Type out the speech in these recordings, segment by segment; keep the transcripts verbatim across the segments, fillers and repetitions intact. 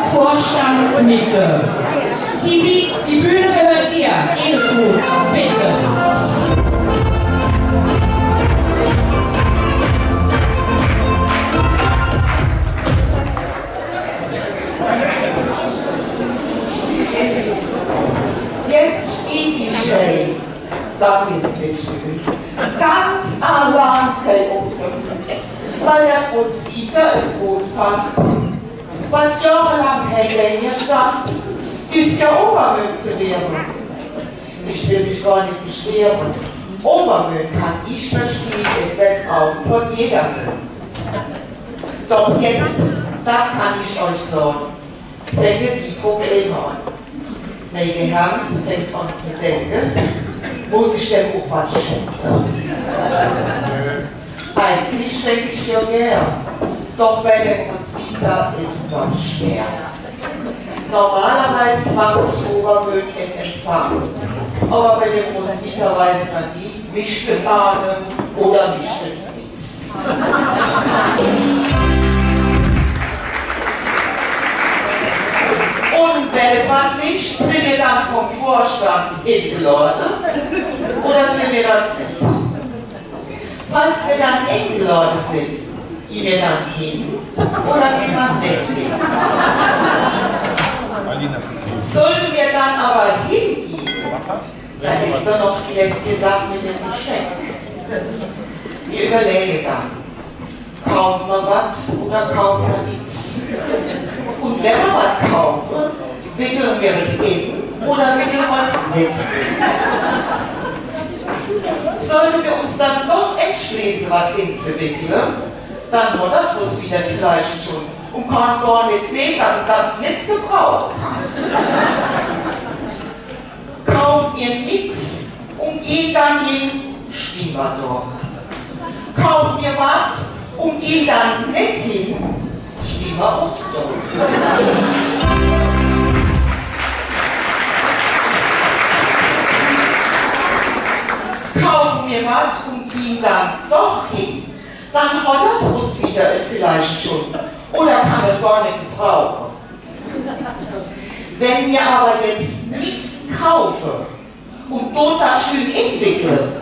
Vorstandsmitte. Die, die Bühne gehört dir. Edeltrud, bitte. Jetzt steht die Schei, das ist nicht schön, ganz allein kein Offen, weil er Roswitha im Boot fand, was jahrelang bei mir stand, ist ja Obermünze wäre. Ich will mich gar nicht beschweren, Obermüll kann ich verstehen, ist der Traum von jeder. Doch jetzt, das kann ich euch sagen, fänge die Probleme an. Meine Herren, fängt an zu denken, muss ich dem auch was schenken? Eigentlich schenke ich dir gern, doch bei der Roswitha ist das schwer. Normalerweise macht die Obermüll in Empfang, aber bei der Roswitha weiß man nie, mischt es Ahnen oder mischt es nichts. Und wenn etwas nicht, sind wir dann vom Vorstand eingeladen oder sind wir dann nicht? Falls wir dann eingeladen sind, gehen wir dann hin oder gehen wir nicht hin? Sollten wir dann aber hingehen, dann ist da noch die letzte Sache mit dem Geschenk. Wir überlegen dann. Kaufen wir was oder kaufen wir nichts? Und wenn wir was kaufen, wickeln wir es in oder wickeln wir es nicht in? Sollten wir uns dann doch entschließen, was hinzuwickeln, dann hat das Roswitha vielleicht schon und kann gar nicht sehen, dass er das nicht gebrauchen kann. Kauft mir nichts und geht dann hin, stehen wir da. Kauft mir was und geht dann nicht hin, stehen wir auch da. Kaufen mir was und gehen dann doch hin, dann hat das Roswitha es vielleicht schon oder kann es gar nicht gebrauchen. Wenn wir aber jetzt nichts kaufen und dort das schön entwickeln,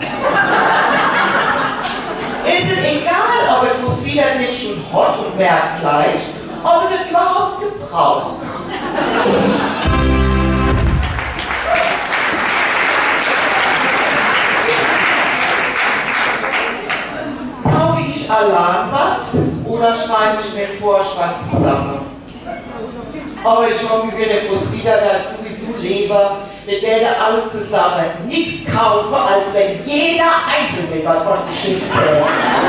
ist es egal, ob es Roswitha nicht schon hat und merkt gleich, ob es das überhaupt gebrauchen kann. Kaufe ich allein was oder schmeiße ich den Vorstand zusammen? Aber ich hoffe, wir der Roswitha wird sowieso lieber, mit der wir alle zusammen nichts kaufen, als wenn jeder Einzelne was von Geschiss hält.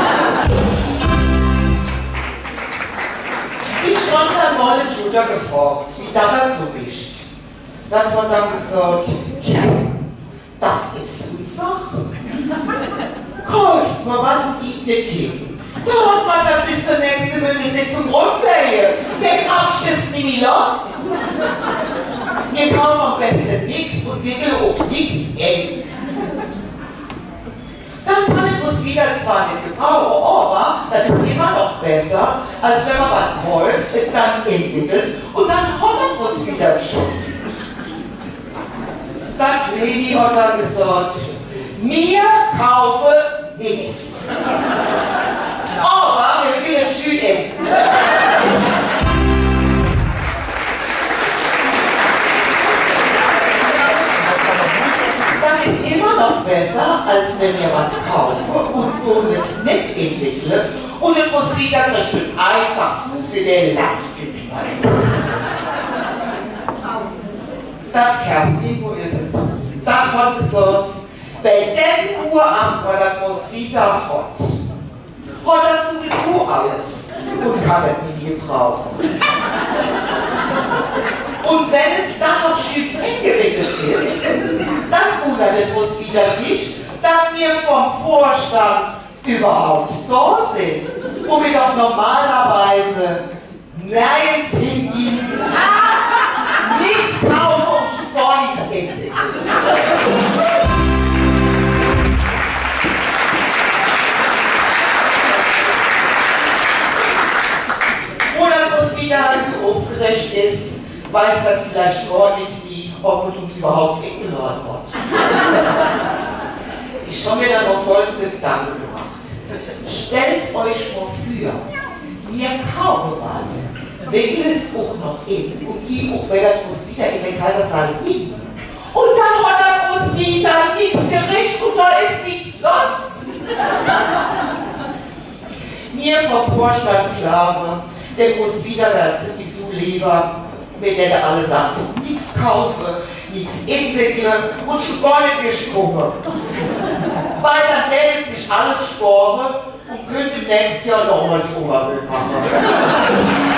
Ich schon dann mal den Judah gefragt, wie das so ist. Dann hat er gesagt, tja, das ist so die Sache. Kauft man was und geht nicht hin. Da hat man dann bis zur nächsten Bundessitzung rumlegen. Der Quatsch ist nicht los. Wir kaufen am besten nichts und wickeln auch nichts in. Dann kann ich Roswitha zwar nicht gebrauchen, aber das ist immer noch besser, als wenn man was kauft, es dann entwickelt und dann hat Roswitha schon. Das Lady hat dann gesagt, wir kaufen nichts. Aber wir beginnen schön in. Das ist immer noch besser, als wenn wir was kaufen und wo es nicht entwickeln und das Roswitha kriegt einfach so für den Latz geknallt. Das Kerstin, wo ist es? Das hat gesagt, bei dem Uramt, weil das Roswitha hat, hat er sowieso alles und kann es nicht gebrauchen. Und wenn es dann noch schön eingewickelt ist, dann wundert es Roswitha sich, dass wir vom Vorstand überhaupt da sind, wo wir doch normalerweise nirgends hingehen, nichts kaufen und schon gar nichts entwickeln. Oder Roswitha hat so oft gekriegt ist, weiß dann vielleicht gar nicht, wie, ob es uns überhaupt eingeladen hat. Ich habe mir dann noch folgende Gedanken gemacht. Stellt euch mal vor, wir kaufen was, wählen auch noch in und gehen auch bei der Großvita in den Kaisersaal hin. Und dann hat der Großvita nichts gerichtet und da ist nichts los. Mir vom Vorstand klar, der Großvita wird sowieso lieber, wenn der alle sagt, nichts kaufe, nichts entwickeln und schon gar nicht mehr strumme. Weil dann meldet sich alles sparen und könnte im nächsten Jahr nochmal die Oberwelt machen.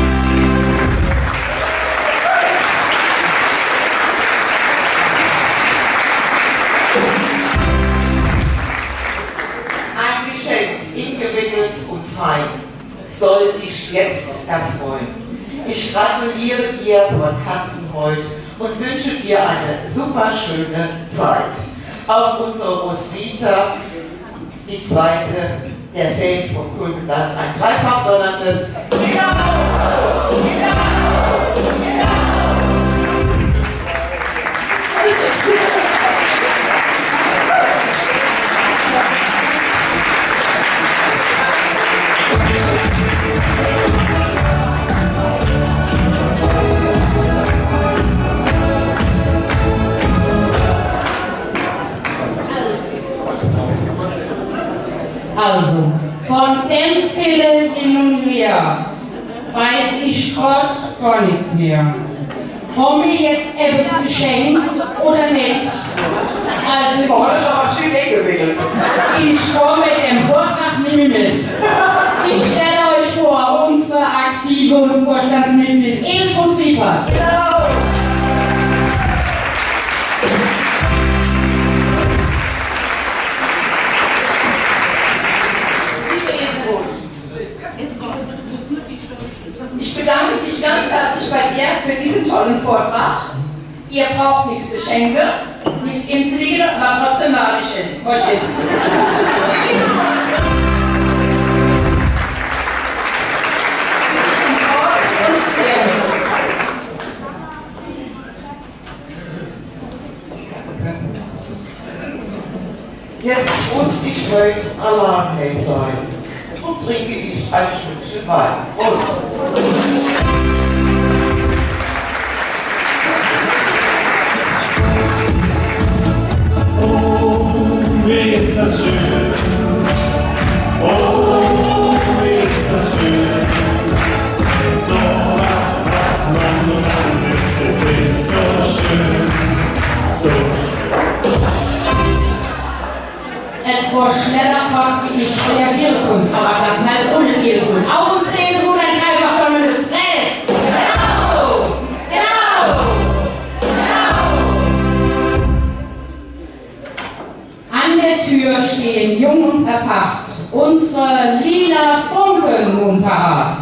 Ingewickelt und fein, soll dich jetzt erfreuen. Ich gratuliere dir von Herzen heute und wünsche dir eine super schöne Zeit. Auf unserer Roswitha, die zweite, der Fan von Kulmland, ein dreifach donnerndes Genau! Genau! Genau! Also, von dem Film hin und her weiß ich Gott gar nichts mehr. Haben wir jetzt etwas geschenkt oder nicht? Also, ich, oh, das ist aber schön eingewickelt. Ich komme mit dem Vortrag nicht mehr mit. Ich stelle euch vor, unsere aktive Vorstandsmitglied Edeltrud Triepert. Genau. Ich bedanke mich ganz herzlich bei dir für diesen tollen Vortrag. Ihr braucht nichts zu schenken, nichts inzulegen, aber trotzdem lade ich hin. Euch hin. Jetzt muss ich heute allein sein und trinke ich ein Stückchen Wein. Prost! Oh, wie ist das schön! Oh, wie ist das schön! So was hat man noch nicht gesehen, so schön, so schön. Etwas schneller fort, wie ich reagieren konnte, aber dann halt ohne Edelgrün. Auf uns Edelgrün, ein dreifach donnerndes Fest! Genau! Genau! Genau! An der Tür stehen jung und erpacht unsere lila Funken nun parat.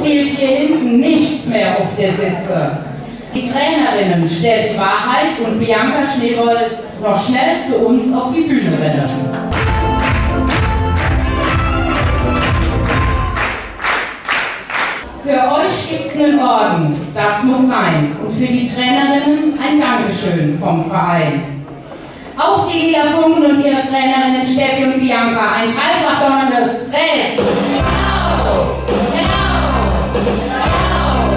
zählt hier hinten nichts mehr auf der Sitze. Die Trainerinnen Steffi Wahrheit und Bianca Schneewold noch schnell zu uns auf die Bühne rennen. Für euch gibt's einen Orden, das muss sein. Und für die Trainerinnen ein Dankeschön vom Verein. Auf die Lila Funken und ihre Trainerinnen Steffi und Bianca. Ein dreifach donnerndes Fest. Genau, genau, genau.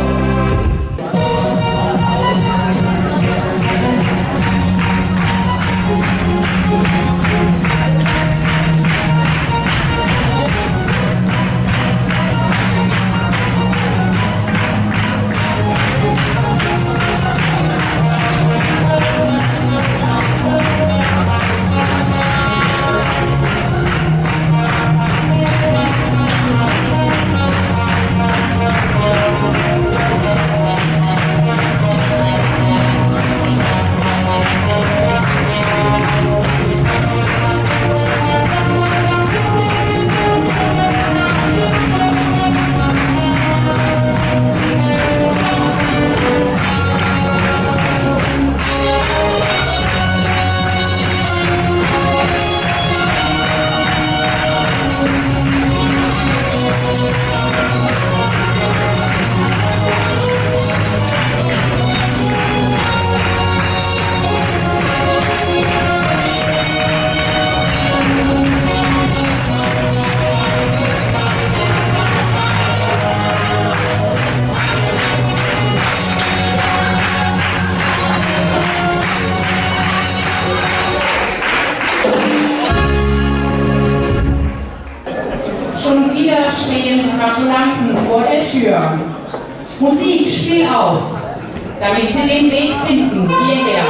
Stehen Gratulanten vor der Tür. Musik, spiel auf, damit sie den Weg finden hierher.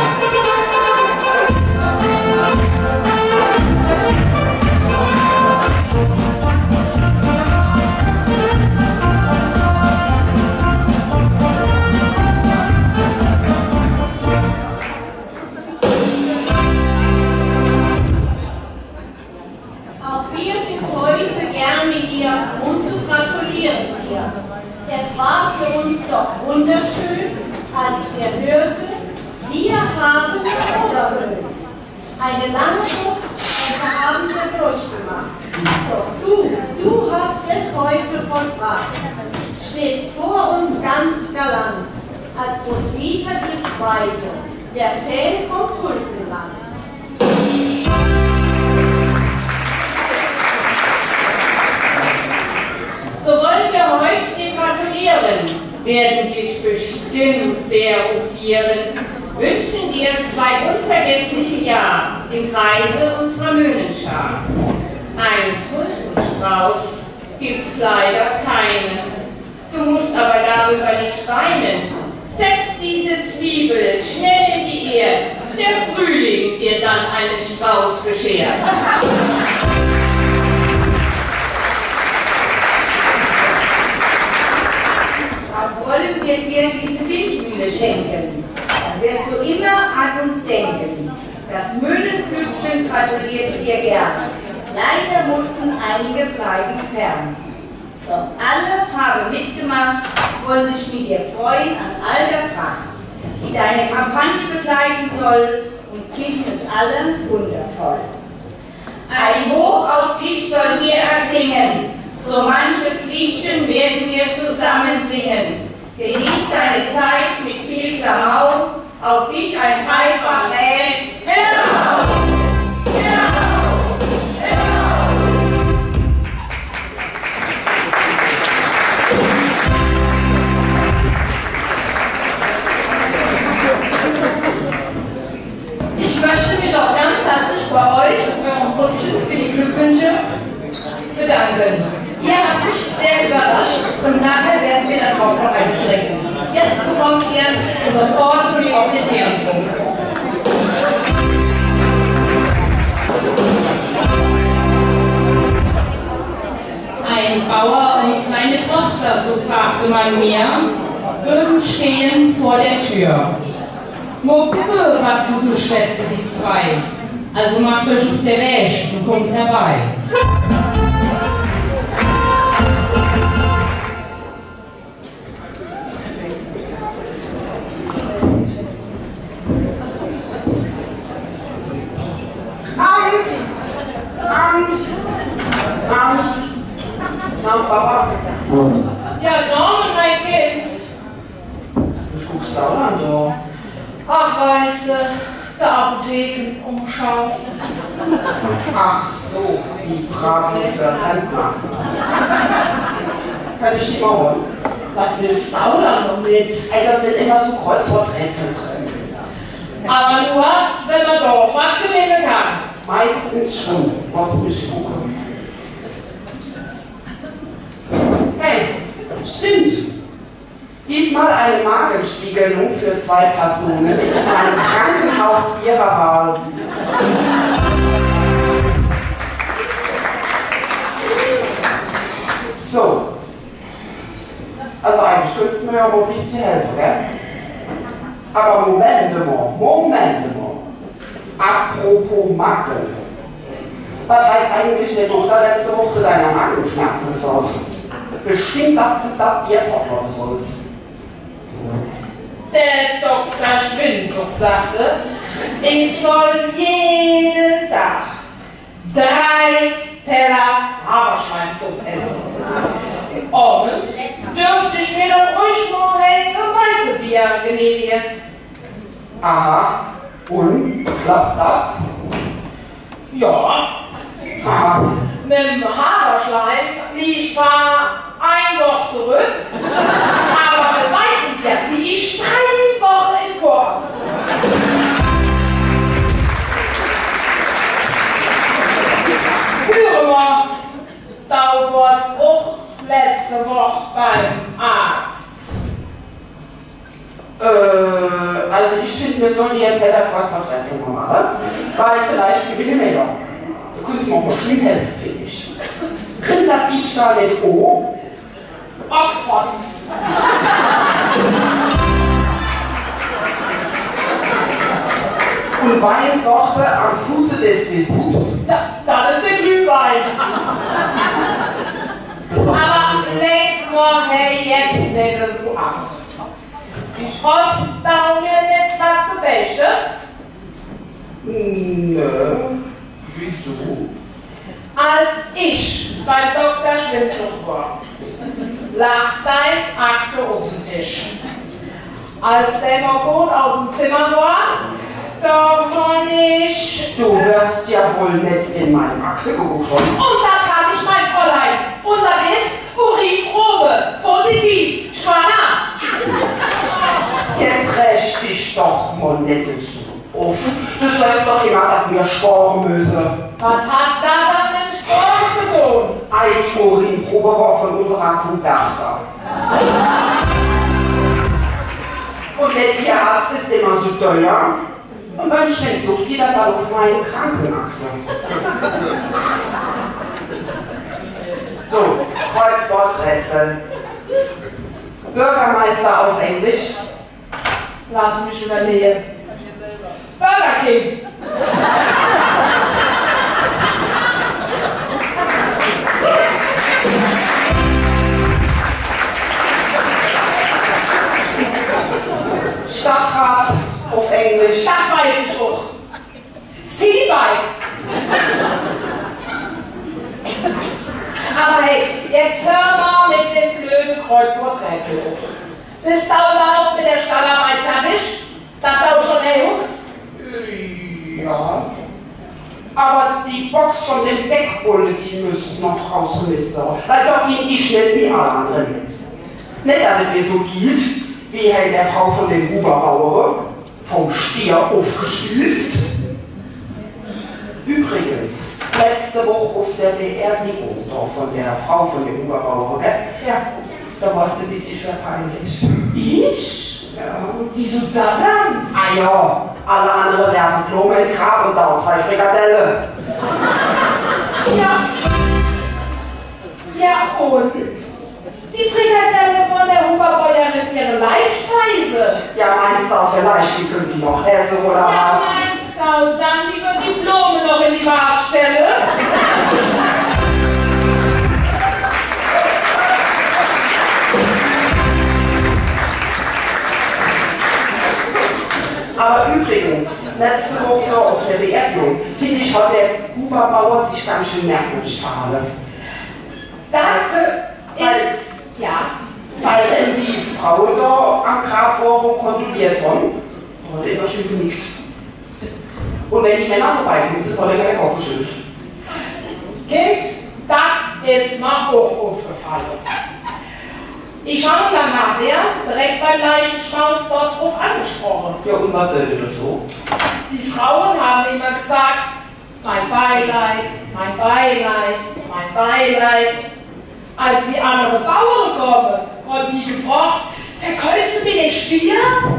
Es war für uns doch wunderschön, als wir hörten, wir haben Oberöl. Eine lange Schrift und wir haben wir durchgemacht. Doch du, du hast es heute vollbracht. Stehst vor uns ganz galant, als Roswitha die Zweite, der Fan vom Tulpenland. So wollen wir heute dir gratulieren, werden dich bestimmt sehr hofieren, wünschen dir zwei unvergessliche Jahre im Kreise unserer Möhnenschar. Einen Tulpenstrauß gibt's leider keinen, du musst aber darüber nicht weinen. Setz diese Zwiebel schnell in die Erd, der Frühling dir dann einen Strauß beschert. Wollen wir dir diese Windmühle schenken, dann wirst du immer an uns denken. Das Mühlenklüppchen gratuliert dir gern. Leider mussten einige bleiben fern. Doch alle haben mitgemacht, wollen sich mit dir freuen an all der Pracht, die deine Kampagne begleiten soll und finden es alle wundervoll. Ein Hoch auf dich soll hier erklingen, so manches Liedchen werden wir zusammen singen. Genieß deine Zeit mit viel Klamauk, auf dich ein dreifach S. Hello! Hello! Hello! Ich möchte mich auch ganz herzlich bei euch und eurem Grundstück für die Glückwünsche bedanken. Ihr habt mich sehr überrascht und nachher werden wir darauf noch eine trinken. Jetzt bekommt ihr unseren Orden und auch den Ehrenpunkt. Ein Bauer und seine Tochter, so sagte man mir, würden stehen vor der Tür. Mo gucke, was sie so schwätze, die zwei. Also macht euch auf der Weg und kommt herbei. Namen, Papa? Ja, Norman, mein Kind. Was guckst du da an, so? Ach, weißt du, der Apothekenumschau. Ach so, die Frage für Rentner. Kann ich die mal holen? Was willst du da noch mit? Ey, da sind immer so Kreuzworträtsel drin. Aber nur, wenn man doch was gewinnen kann. Meistens schon, was ich gucke. Hey, stimmt. Diesmal eine Magenspiegelung für zwei Personen in einem Krankenhaus ihrer Wahl. So. Also eigentlich könntest du mir ja mal ein bisschen helfen, gell? Aber Moment mal, Moment mal. Apropos Magen. Was hat eigentlich der Doktor letzte Woche zu deiner Magenschmerzen gesagt? Bestimmt, dass du das Bier verpassen sollst. Der Doktor Schwindsucht sagte, ich soll jeden Tag drei Teller Haferschweinssuppe essen. Und dürfte ich mir dann ruhig nur hell und Weizenbier genehmigen. Aha. Und? Klappt das? Ja, Aha. mit dem Haferschleim liege ich zwar ein Woche zurück, aber mit Weizenbier liege ich drei Wochen im Voraus. Höre mal, da warst auch letzte Woche beim Arzt. Äh, also ich finde, wir sollen jetzt selber Kreuzworträtsel mal machen, weil vielleicht gewinne wir ja. Du kannst mir auch mal schön helfen, finde ich. Rinderdiebstahl mit O. Oxford. Und Weinsorte am Fuße des Vesuvs. Ja, das ist der Glühwein. Aber lenk mal hey, jetzt nicht so ab. Hast du mir nicht was zu beste? Nö. Wieso? Als ich bei Doktor Schwindsucht war, lag dein Akte auf dem Tisch. Als der Morgot aus dem Zimmer war, da fand ich... Du wirst ja wohl nicht in meine Akte geguckt haben. Und da kann ich mein Fräulein. Und das ist Urinprobe. Positiv. Schwanger. Jetzt rächt dich doch mal nicht so auf. Du sollst doch immer, dass wir sparen müssen. Was hat da dann mit dem Sport zu tun? Ei, die Urinprobe war von unserer Kuh Bertha. Und der Tierarzt ist immer so teuer. Und beim Schwindsucht geht er dann auf meine Krankenakte. So, Kreuzworträtsel. Bürgermeister auf Englisch. Lass mich überlegen. Burger King. Stadtrat auf Englisch. Das weiß ich auch. Citybike. Aber hey, jetzt hör mal mit dem blöden Kreuzworträtsel auf. Bist du überhaupt mit der Stallarbeit fertig? Das du schon erhuckst? Ja. Aber die Box von dem Deckbulle, die müssen noch ausgemisst werden. Weil da bin ich nicht wie alle anderen. Nicht, dass es mir so geht, wie Herr der Frau von dem Huberbauer vom Stier aufgeschließt. Übrigens, letzte Woche auf der Beerdigung da von der Frau von dem Huberbauer, gell? Ja. Da warst du ein bisschen schwer peinlich. Ich? Ja. Wieso das dann? Ah ja, alle anderen werfen Klo mit Grab und da zwei Frikadelle. Ja. Ja, und? Die Frikadelle von der Huberbäuerin ihre Leibspeise. Ja, meinst du auch vielleicht, die könnt ihr noch essen oder Ja, was? meinst du, dann die wird die Blume noch in die Maßstelle? Aber übrigens, letzte Woche auf der Beerdigung, finde ich, hat der Huberbauer sich ganz schön merkwürdig verhalten. Das ist, ja. Weil wenn die Frauen da am Grab waren, kontrolliert worden, wurde immer schön genickt. Und wenn die Männer vorbeikommen, sind wurde immer der Kopf geschüttelt. Kind, das ist mir auch aufgefallen. Ich habe dann nachher direkt beim Leichenschmaus dort drauf angesprochen. Ja, und was soll denn so? Die Frauen haben immer gesagt, mein Beileid, mein Beileid, mein Beileid. Als die andere Bauern kommen, haben die gefragt, verkaufst du mir den Stier?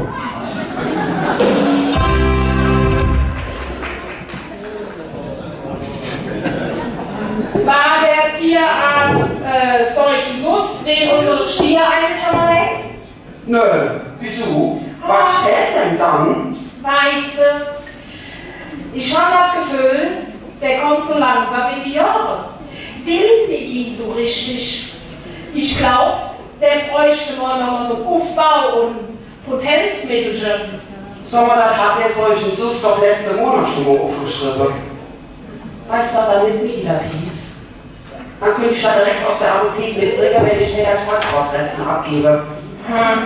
War der Tierarzt äh, solchen Sus, den unsere Stier eigentlich schon mal hängt? Nö, wieso? Was fällt denn dann? Weißt du, ich habe das Gefühl, der kommt so langsam in die Jahre. Will nicht so richtig. Ich glaube, der bräuchte mal noch mal so Aufbau und Potenzmittelchen. Sag mal, das hat der solchen Sus doch letzten Monat schon mal aufgeschrieben. Weißt du, dann nicht wie das hieß? Dann könnte ich da direkt aus der Apotheke mitbringen, wenn ich mir das Kreuzworträtsel abgebe. Hm.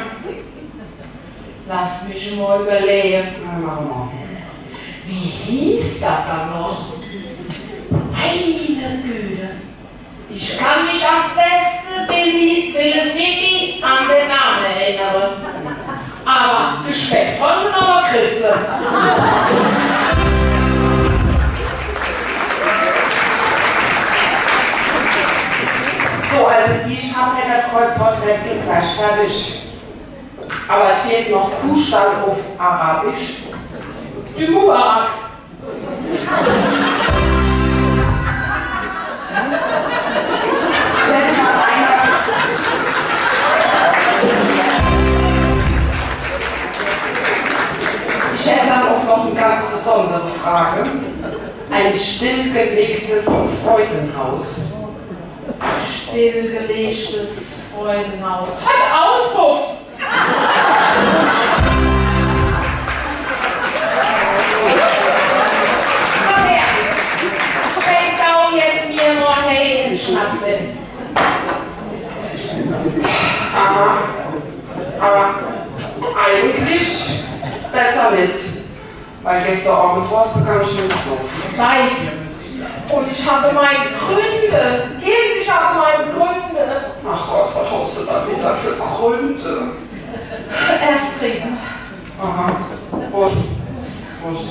Lass mich mal überlegen. Na, machen wir. Wie hieß das dann noch? Meine Güte. Ich kann mich am besten Willen nicht an den Namen erinnern. Aber geschmeckt haben sie noch Kritze. So, also ich habe ja das Kreuzworträtsel gleich fertig. Aber es fehlt noch Kuhstall auf Arabisch. Die Mubarak. Ich hätte dann auch noch eine ganz besondere Frage. Ein stillgelegtes Freudenhaus. Stillgelegtes Freudenhaus. Hat Auspuff! Komm her! Schenk down jetzt mir nur hey in Schnapsen. Aha. Aber eigentlich besser mit. Weil gestern Abend warst du ganz schön so. Nein. Und ich hatte meine Gründe. Kind, ich hatte meine Gründe. Ach Gott, was hast du da wieder für Gründe? Erst trinken. Aha. Prost. Prost.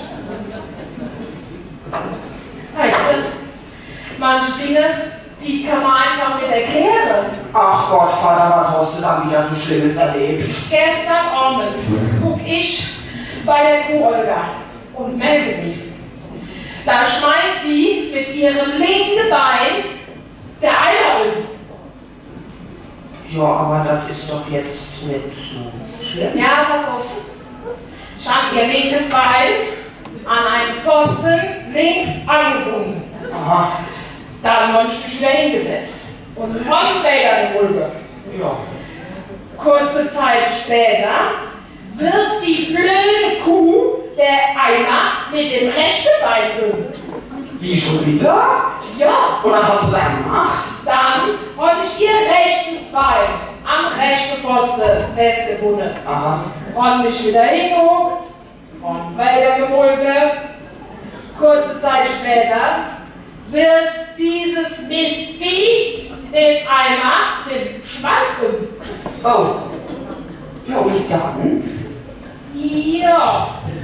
Weißt du, manche Dinge, die kann man einfach nicht erklären. Ach Gott, Vater, was hast du da wieder so Schlimmes erlebt? Gestern Abend guck ich bei der Kuh Olga und melke die. Da schmeißt die mit ihrem linken Bein der Eier um. Ja, aber das ist doch jetzt nicht so schlimm. Ja, pass auf. Stand ihr linkes Bein an einen Pfosten links angebunden. Aha. Dann habe ich mich wieder hingesetzt und Hornbäder in Ulge. Ja. Kurze Zeit später wirft die blöde Kuh der Eimer mit dem rechten Bein um. Wie, schon wieder? Ja, Und was hast du da gemacht? dann habe ich ihr rechtes Bein am rechten Pfosten festgebunden. Aha. Und mich wieder hingeguckt und weiter gemulke. Kurze Zeit später wirft dieses Mistvieh den Eimer mit dem Schwanz um. Oh. Ja, und dann? Ja.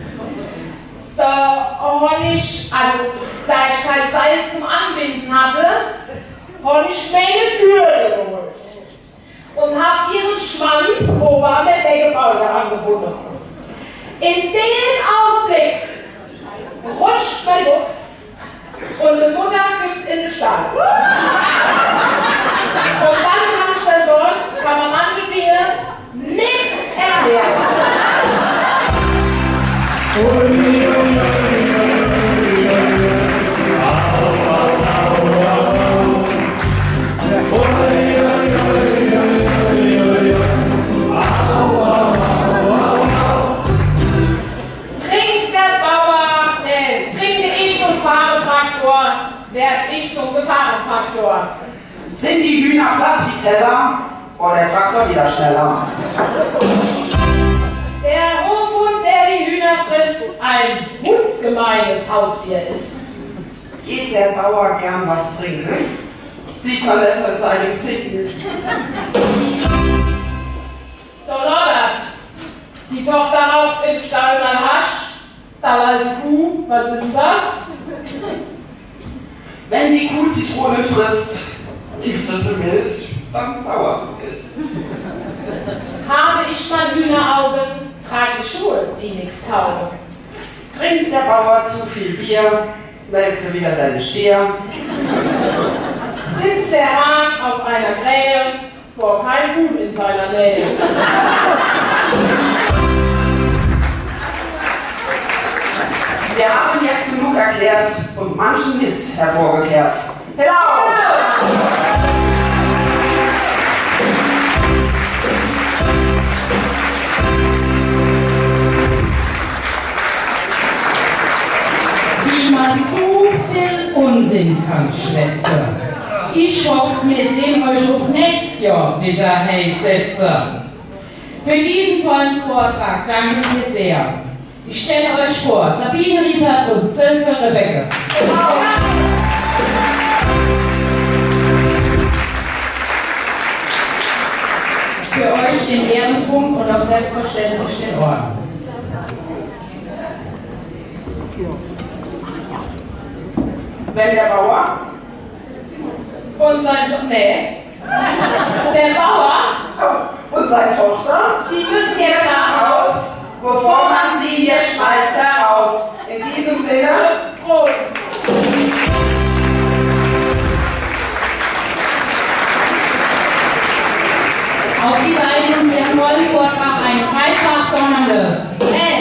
Da habe ich, also da ich kein Seil zum Anbinden hatte, habe ich meine Gürtel geholt und habe ihren Schwanz oben an der Deckelbalge angebunden. In dem Augenblick rutscht mein Fuchs und die Mutter gibt in den Stall. Und dann kann ich der Sohn, kann man manche Dinge nicht erklären. Trinkt der Bauer, ne, trinke ich zum Fahrradtraktor, werd ich zum Gefahrenfaktor. Sind die Hühner platt wie Teller? Oder der Traktor wieder schneller? Der Hofhund, der die Hühner frisst, ein hundsgemeines Haustier ist. Geht der Bauer gern was trinken? Sieht man es an seinem Zicken. Donnerert! Die Tochter raucht im Stall ein Hasch. Da alte Kuh, was ist denn das? Wenn die Kuh Zitrone frisst, die frische Milch dann sauer ist. Habe ich mal Hühneraugen, trage Schuhe, die nichts taugen. Trinkt der Bauer zu viel Bier, melkte wieder seine Stier. Sitzt der Hahn auf einer Krähe, wo kein Huhn in seiner Nähe. Wir haben jetzt genug erklärt und manchen Mist hervorgekehrt. Hello! Wie man so viel Unsinn kann schwätzen. Ich hoffe, wir sehen euch auch nächstes Jahr wieder heißsetzen. Für diesen tollen Vortrag danke ich sehr. Ich stelle euch vor, Sabine Riebert und Silke Rebecke. Für euch den Ehrenpunkt und auch selbstverständlich den Orden. Wenn der Bauer Und sein To- Nee. Der Bauer, oh, und seine Tochter die müssen jetzt nach Haus. Haus, bevor man sie hier schmeißt heraus. In diesem Sinne, Prost! Auf die beiden und ihren tollen Vortrag ein dreifach donnerndes. Hey!